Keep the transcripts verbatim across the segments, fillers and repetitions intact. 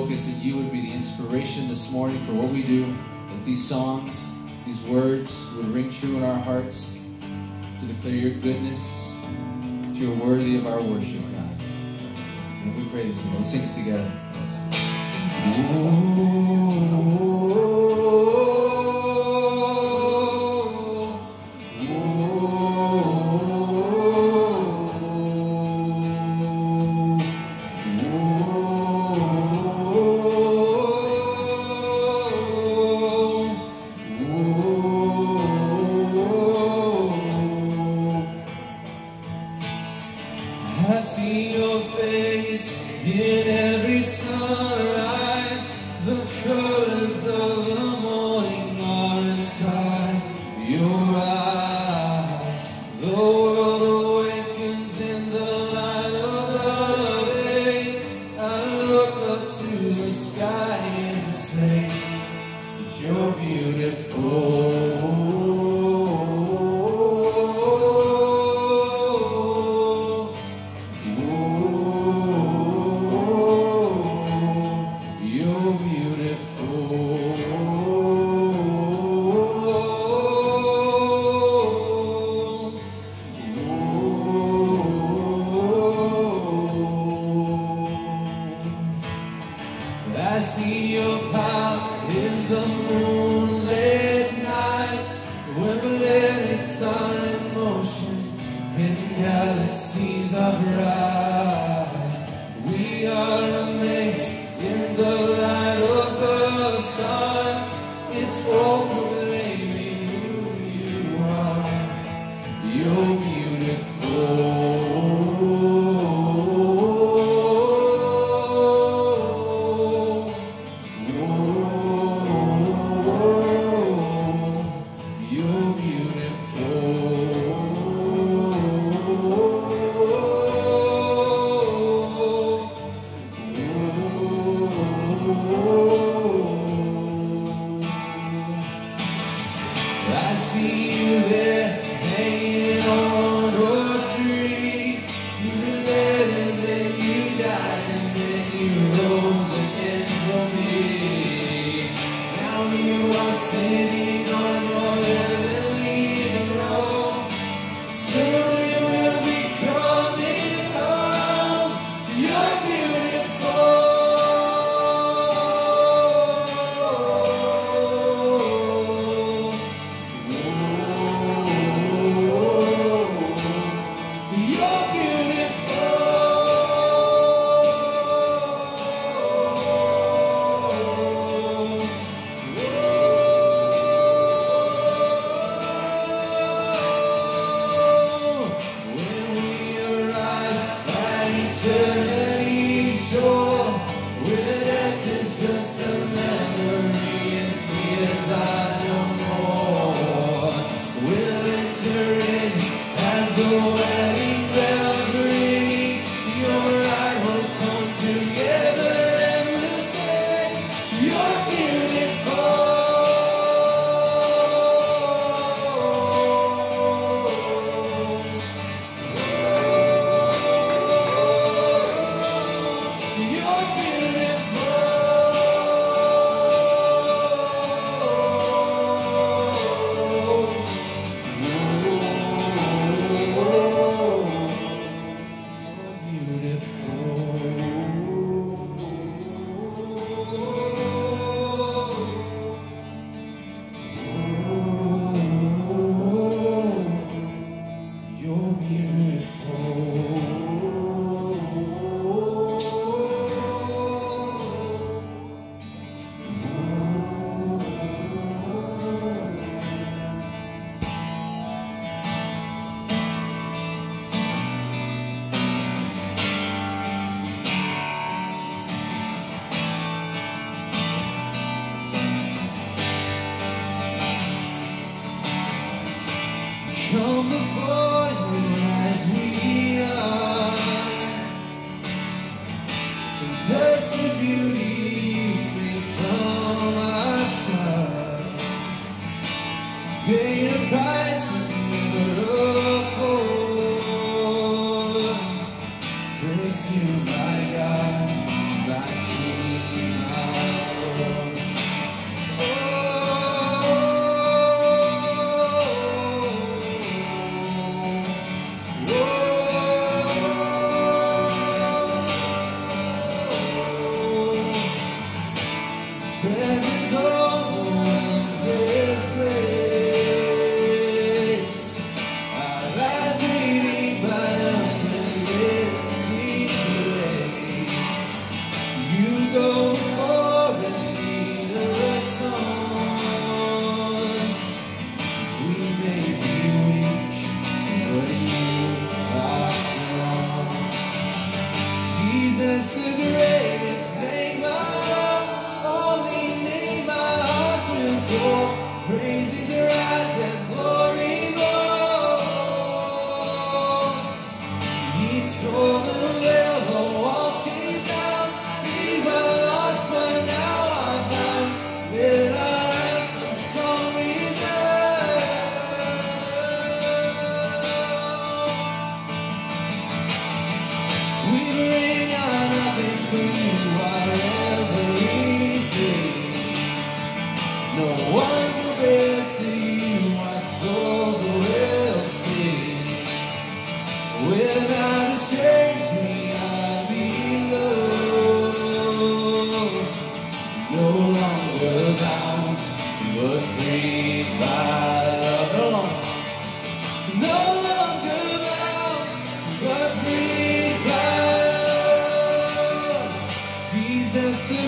focus, that you would be the inspiration this morning for what we do, that these songs, these words would ring true in our hearts to declare your goodness, that you're worthy of our worship, God. And we pray this, let's sing this together. Ooh. I see your face in every sunrise. The colors of the morning are inside your eyes. The world awakens in the light of day. I look up to the sky and say that you're beautiful. I see your power in the moonlit night, when planets are in motion and galaxies are bright. We are amazed in the light of the stars. It's all proclaiming who you are. You're beautiful. Oh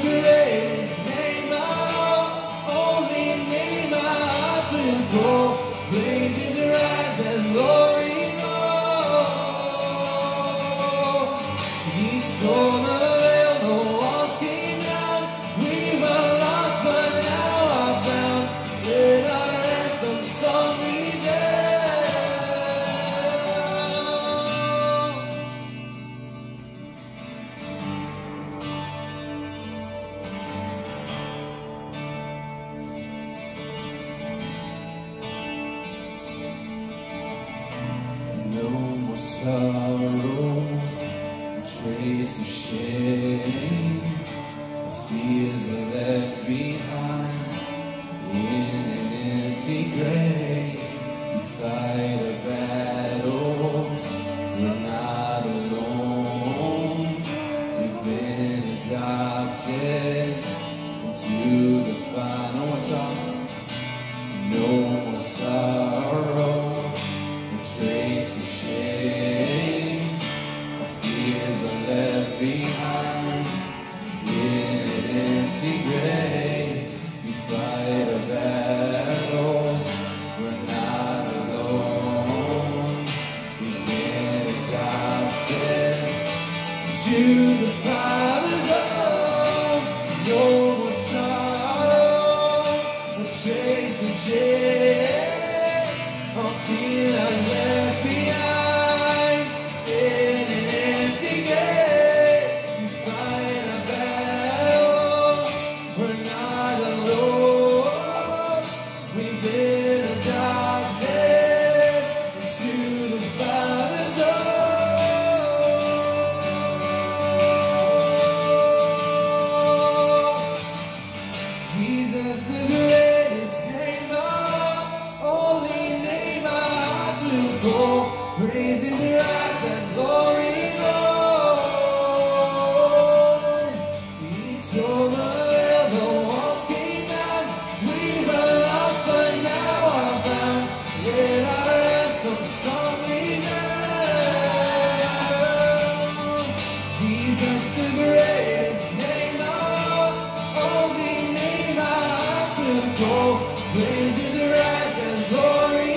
greatest name of all, only name I ought to call. Praises rise and glory flow. He tore the veil, the walls came down. We were lost, but now are found. Let our anthem song sorrow, a trace of shame, fears are left behind in an empty grave. We fight our battles, we're not alone. We've been adopted into the final song. No more sorrow, a trace of shame, our fears are left behind in an empty grave. We fight our battles, we're not alone. We've been adopted to the Father's home. No more sorrow, a trace of shame, our fears are left behind in an empty grave. We fight our battles, we're not alone. We've been adopted to the Father's home. Jesus, the greatest name of all, only name I ought to call. Praises rise and glory flow. He tore the veil, the walls came down. We were lost, but now are found. Let our anthem song resound. Jesus, the greatest name of all, only name I ought to call. Praises rise and glory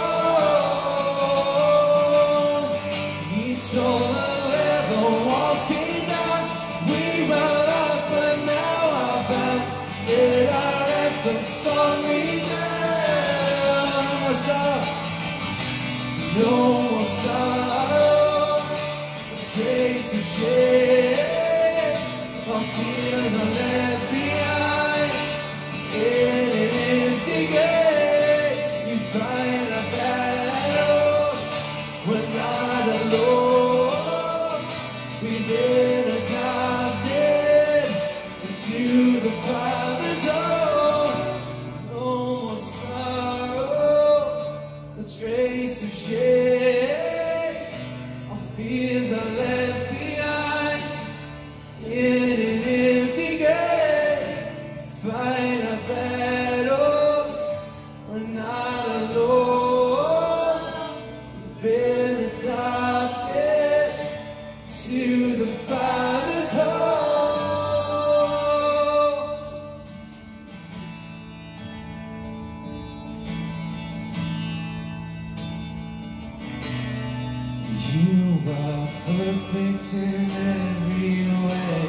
flows. He tore the veil, the walls came down. We were lost, but now are found. Let our anthem song resound. No more sorrow, no more sorrow, a trace of shame. Our fears are left behind in an empty grave. You fight our battles, we're not alone. We've been adopted into the Father's home. No more sorrow, a trace of shame. Our fears are left behind in an empty grave. Fight our battles, we're not alone. We've been adopted to the Father's home. You are perfect in every way,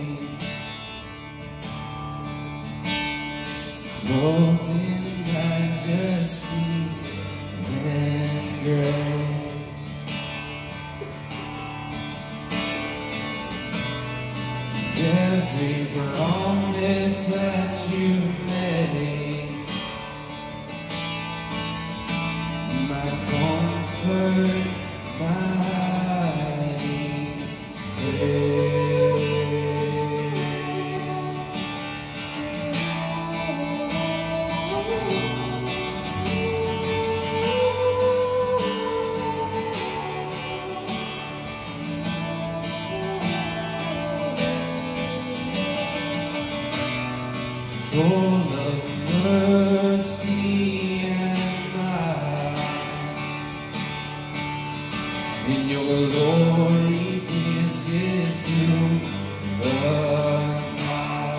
clothed in majesty and grace. And every promise that you made, my comfort, my hiding place. Full of mercy and might, in your glory pierces through the night.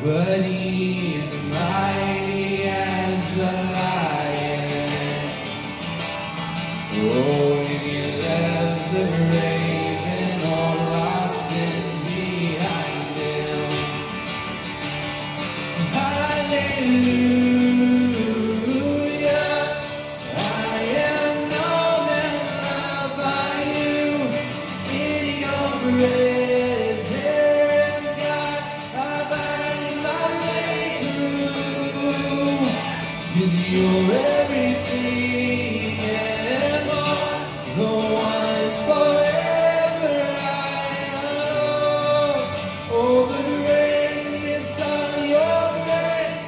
but he is mighty as the lion. Oh, and he left the grave and all our sins behind him. Hallelujah, I am known and loved by you. In your presence, God, I find my way through. 'Cause you're everything and more, the one forever I adore. Oh, the greatness of your grace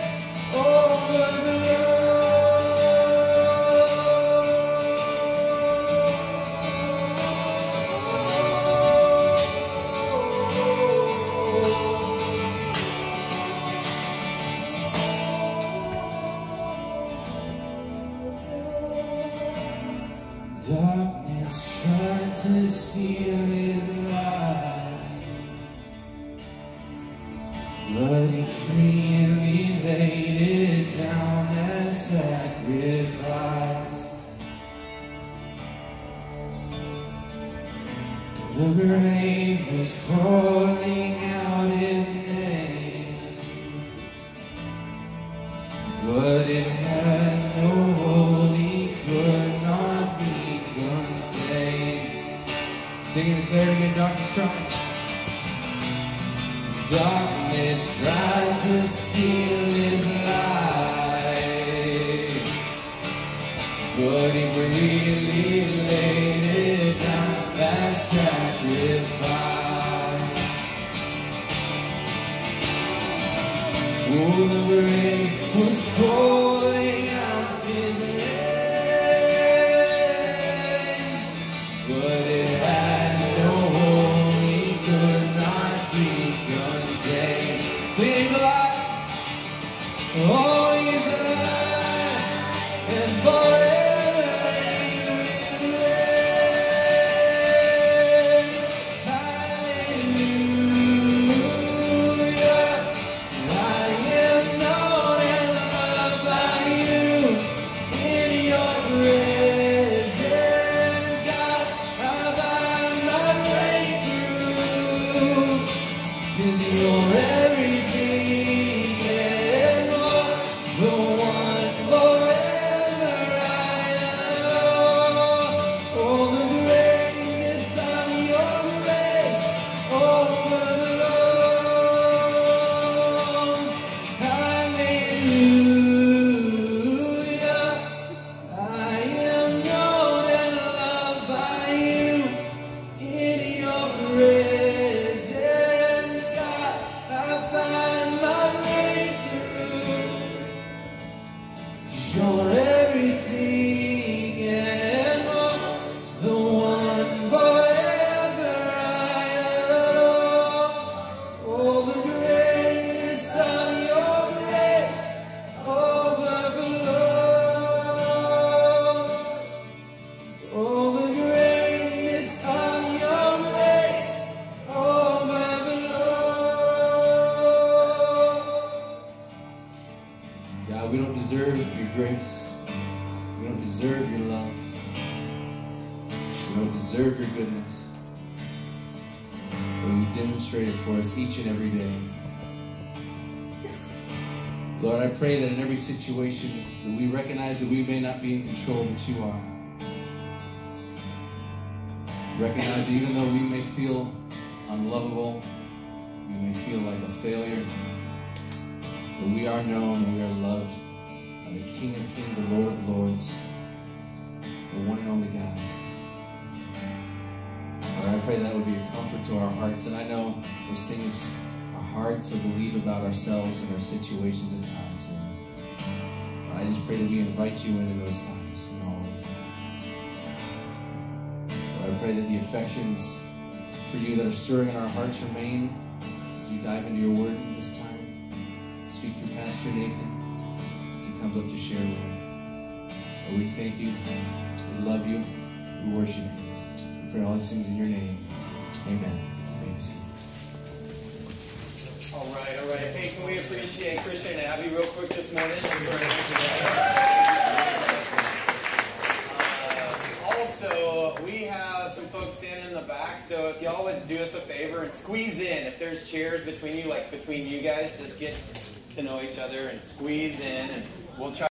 Darkness tried to steal his life, but he freely laid it down as sacrifice. The grave was calling out his name, but it had no hold, he could not be contained. Sing and declare again, darkness tried. Darkness tried to steal his life, but he really laid it down, that sacrifice. Oh, the grave was calling out his name, but it had no hold, he could not be contained. Sing alive. Oh, he's alive, and forever he will reign. Hallelujah, I am known and loved by you. In your presence, God, I find my way through. 'Cause you're everything and more, the one forever I adore. Oh, the greatness of your grace overflows. Hallelujah, I am known and loved by you. In your presence, God, I find my way through. 'Cause you're everything and more, the one forever I adore. Oh, the greatness of your grace overflows. Oh, the greatness of your grace overflows. God, we don't deserve your grace. We don't deserve your love. We don't deserve your goodness. But you demonstrate it for us each and every day. Lord, I pray that in every situation that we recognize that we may not be in control, but you are. Recognize that even though we may feel unlovable, we may feel like a failure, that we are known and we are loved by the King of Kings, the Lord of Lords, the one and only God. Lord, I pray that would be a comfort to our hearts, and I know those things are hard to believe about ourselves and our situations at times, Lord. But I just pray that we invite you into those times and always. Lord, I pray that the affections for you that are stirring in our hearts remain as we dive into your word this time. Speak through Pastor Nathan as he comes up to share, Lord. Lord, we thank you, we love you, we worship you. We pray all these things in your name. Amen. Amen. All right, all right. Hey, can we appreciate Christian and Abby real quick this morning? Uh, also, we have some folks standing in the back, so if y'all would do us a favor and squeeze in. If there's chairs between you, like between you guys, just get to know each other and squeeze in, and we'll try